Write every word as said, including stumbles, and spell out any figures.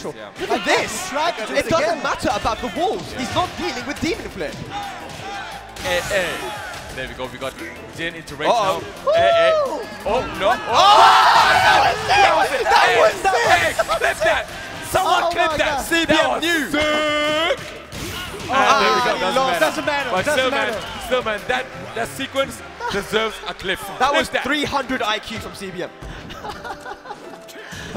neutral. Yeah. Look at this! Tried to do It it doesn't again. matter about the walls. Yeah. He's not dealing with Demon Flare. Hey, hey. There we go. We got Jin into range Uh-oh. now. Hey, hey. Oh, no. Oh, that was that was it. That Hey, was sick! hey, clip that. Someone Oh clip my that. God. C B That M was knew. sick. Oh, And there we ah, go. he Doesn't lost. matter. Doesn't matter. But Doesn't still, matter. man, still, man, that, that sequence deserves a clip. That was Clip three hundred I Q from C B M.